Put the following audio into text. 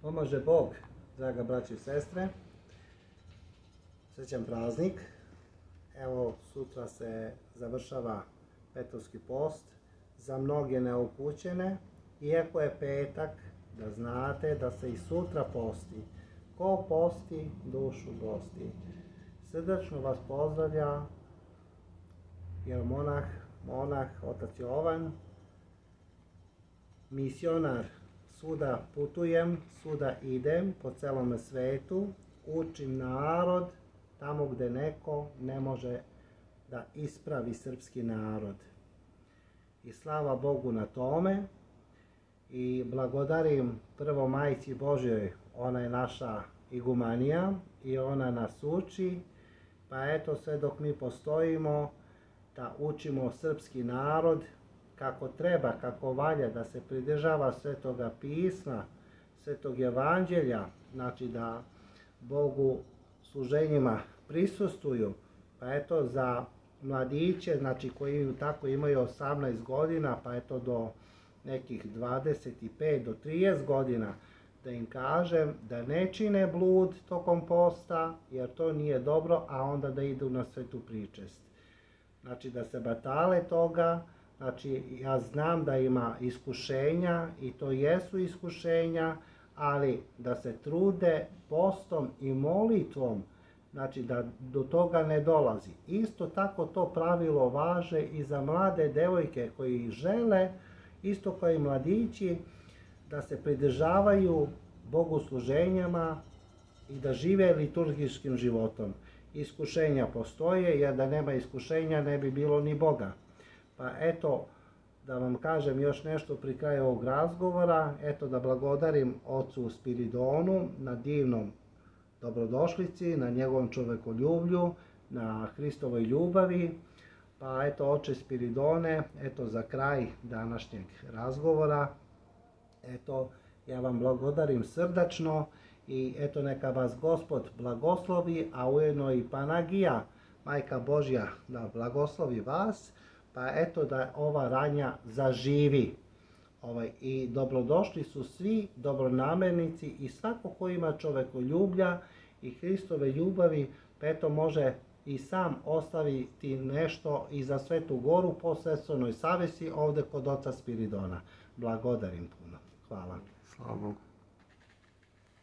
Pomaže Bog, draga braći i sestre. Srećan praznik. Evo, sutra se završava Petrovski post. Za mnoge neupućene, iako je petak, da znate da se i sutra posti. Ko posti, dušu gosti. Srdačno vas pozdravlja monah, otac Jovan, misionar. Svuda putujem, svuda idem po celom svetu, učim narod tamo gde neko ne može da ispravi srpski narod. I slava Bogu na tome i blagodarim prvo Majci Božjoj, ona je naša igumanija i ona nas uči, pa eto sve dok mi postojimo da učimo srpski narod kako treba, kako valja, da se pridržava Svetoga pisma, Svetog evanđelja, znači da Bogu služenjima prisustvuju, pa eto za mladiće, znači koji tako imaju 18 godina, pa eto do nekih 25 do 30 godina, da im kažem da ne čine blud tokom posta, jer to nije dobro, a onda da idu na svetu pričest. Znači da se batale toga. Znači, ja znam da ima iskušenja i to jesu iskušenja, ali da se trude postom i molitvom, znači da do toga ne dolazi. Isto tako to pravilo važe i za mlade devojke koji žele, isto kao i mladići, da se pridržavaju bogosluženjama i da žive liturgijskim životom. Iskušenja postoje, jer da nema iskušenja ne bi bilo ni Boga. Pa eto, da vam kažem još nešto pri kraju ovog razgovora, eto da blagodarim ocu Spiridonu na divnom dobrodošlici, na njegovom čovekoljublju, na Hristovoj ljubavi. Pa eto, oče Spiridone, eto za kraj današnjeg razgovora, eto ja vam blagodarim srdačno i eto neka vas Gospod blagoslovi, a ujedno i Panagija, Majka Božja, da blagoslovi vas. Pa eto da ova ranja zaživi. I dobrodošli su svi dobronamernici i svako ko ima čovekoljublja i Hristove ljubavi, pa eto može i sam ostaviti nešto i za Svetu Goru po svesonoj savesti ovde kod oca Spiridona. Blagodarim puno. Hvala. Slava Bogu.